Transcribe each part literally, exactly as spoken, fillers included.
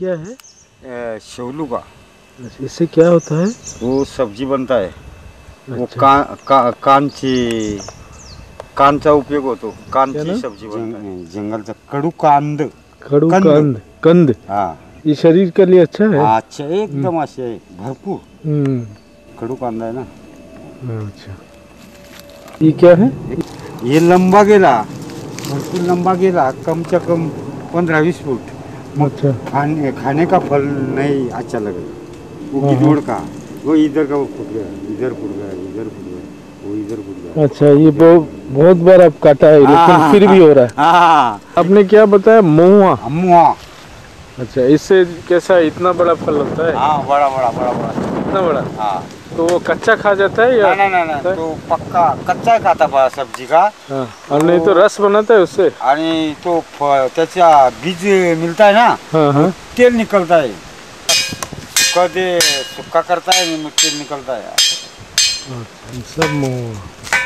क्या है? अ, शेवलू का। इससे क्या होता है? वो सब्जी बनता है। वो अच्छा। का, का, कांची कांचा उपयोग होतो, क्या कांची ना? सब्जी बनता है। जंगलचा कडू कांद, खड़ू कंद। कंद कंद हा ये शरीर के लिए अच्छा है। अच्छा, एकदम असे भरपूर हम्म। कडू कांदा आहे ना। अच्छा, ये क्या है? ये लंबा गेला, भरपूर लंबा गेला, कम से कम पंद्रह बीस फुट। मग अच्छा। खाने खाने का फल नहीं अच्छा लगे। वो हाँ, हाँ। गिलोड़ का, वो इधर का वो फूट गया, इधर फूट गया, इधर फूट गया, वो इधर फूट गया। अच्छा, ये बहुत बहुत बार आप काटा है लेकिन फिर भी हो रहा है। हाँ, आपने क्या बताया? महुआ। अम्मुआ। अच्छा, इससे कैसा इतना बड़ा फल होता है? हाँ, बड़ा बड़ा बड़ा बड़ा। इतना बड़ा? हाँ। तो वो कच्चा खा जाता है या? ना ना ना, तो पक्का कच्चा खाता बा सब्जी का। हाँ, और नहीं तो रस बनाता है उससे। आणि तो फ- त्याचा बीज मिलता है ना। हाँ हाँ। तेल निकलता है, सुक्का दे सुक्का करता है, मग तेल निकलता है। अच्छा, सब महुआ।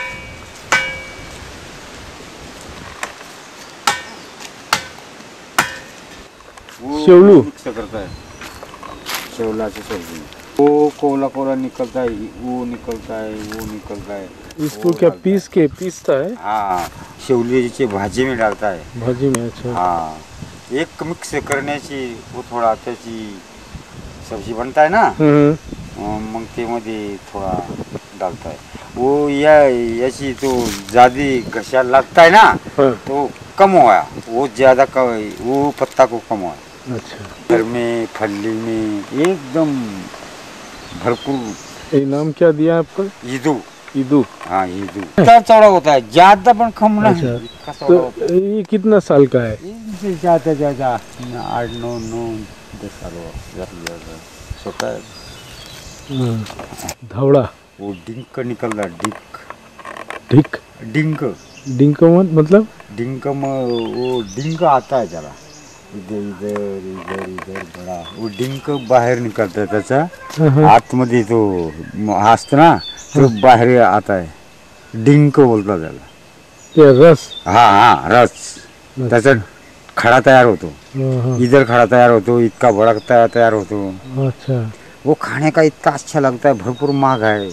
वो शेवलू मिक्स करता है, शेवलाची सब्जी। वो कोला कोला निकलता है, वो निकलता है, वो निकलता है। इसको क्या पीस के पीसता है? हाँ, शेवल्याची भाजी में डालता है। भाजी में? अच्छा। हाँ, एक मिक्स करण्याची वो थोडा त्याची सब्जी बनता है ना। हम्म। अं, मग ते मध्ये थोडा डालता है। वो या याची तो ज्यादा घशाला लगता है ना, हाँ। तो कम हुआ, वो ज्यादा का वो पत्ता को कम हुआ। अच्छा। घर में फली में एकदम भरपूर। ये नाम क्या दिया आपको? ईदू। ईदू। हाँ, ईदू इतना चौड़ा होता है, ज्यादा पण कम नहीं। अच्छा, इतना चौड़ा होता तो ये कितना साल का है? है। इनसे ज्यादा ज्यादा आठ नौ नौ दस साल हो ज्यादा छोटा है। हाँ, धवड़ा। वो डिंक निकल रहा, डिंक ढिक। डिंक डिंक मतलब? डिंक में वो डिंक आता है जरा, इधर इधर इधर इधर बड़ा वो डिंक बाहेर निकलता है त्याचा। हाँ हाँ। आतमध्ये तो असतो ना, तो बाहेर आता है, डिंक बोलतात त्याला। क्या रस? हाँ हाँ, रस त्याचा खडा तयार होतो। हाँ हाँ। इधर खड़ा तयार होतो, इतका बड़ा तयार तयार होतो। अच्छा। वो खाने का इतना अच्छा लगता है, भरपूर महंग है।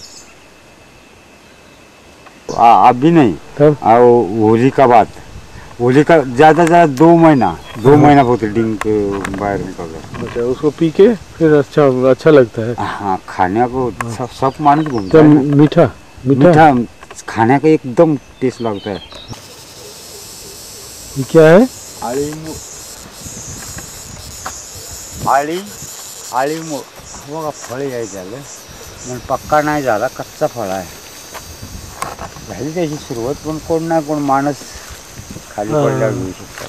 आ, अभी नहीं, तब? आ, होली का बाद, होली का ज़्यादा ज़्यादा दो महीना दो महीना होते डिंक बाहर निकल रहा। अच्छा, उसको पी के फिर अच्छा अच्छा लगता है। हाँ, खाने को सब सब मानस घूमता क्या है ना। मीठा? मीठा खाने का एकदम टेस्ट लगता है। ये क्या है? आळी आळी आळी बघा, फळ आहे त्याला, पण पक्का नाही झाला, कच्चा फळ आहे। झाली त्याची सुरुवात, पण कोण ना कोण माणूस खाली पडल्यावर घेऊ शकतो।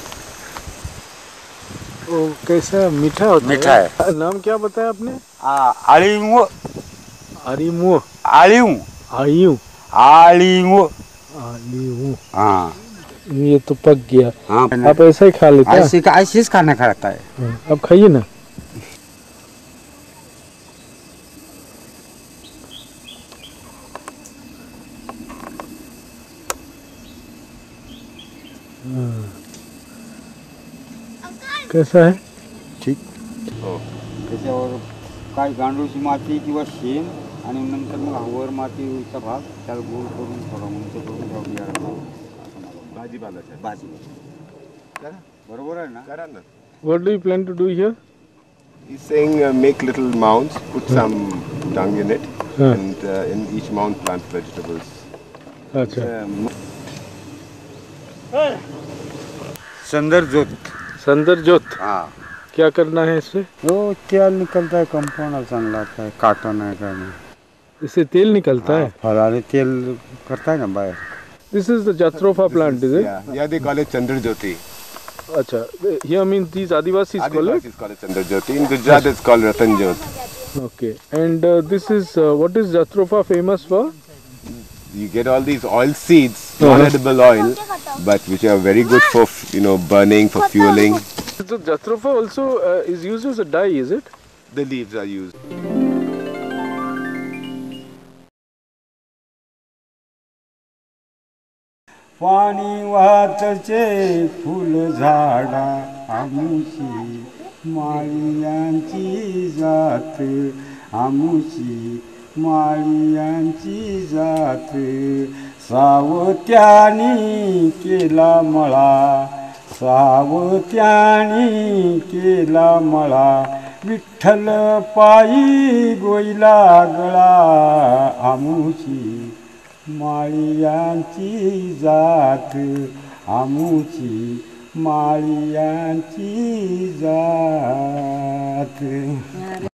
वो कैसा मीठा होता मीठा है? है। नाम क्या बताया आपने? आळीव अरीमो। आळीव आयु। आळीव। आयु। हाँ ये तो पक गया। हाँ, आप ऐसा ही खा लेते हैं? ऐसे ऐसे ही खाना खाता है। हाँ, अब खाइए ना। हाँ। कैसा है? ठीक। हो, त्याच्यावर काय गांडूळची माती किंवा शेण, आणि नंतर मग हवर मातीचा भाग त्याला गोल करून थोडा उंच करून त्या बियाला भाजी बांधायची। भाजी करा, बरोबर आहे ना? करा ना. What do you plan to do here? He's saying uh, make little mounds, put some dung in it, हाँ। and uh, in each mound plant vegetables. अच्छा। संदर जोत। संदर जोत। हाँ, क्या करना है इससे? वो तेल निकलता है, कंपाउंड चांगला आता है, काटा नहीं करना। इससे तेल निकलता है? फलाने तेल करता है ना बाहर। This is the Jatropha plant, is it? Yeah, yeah, they call it Chandra Jyoti. Acha, here means these Adivasis call it? Adivasis call it Chandra Jyoti. In Gujarat, it's called Ratan Jyot. Okay, and uh, this is uh, what is Jatropha famous for? You get all these oil seeds, non-edible oil, but which are very good for you know burning, for fueling. So Jatropha also uh, is used as a dye, is it? The leaves are used. पाणी वाहतचे फुल झाडा आमुषी, माळियांची जात आमुची माळियांची जात सावत्यानी केला मळा सावत्यानी केला मळा विठ्ठल पायी गोईला गळा आमुची माळियांची जात आमुची माळियांची जात.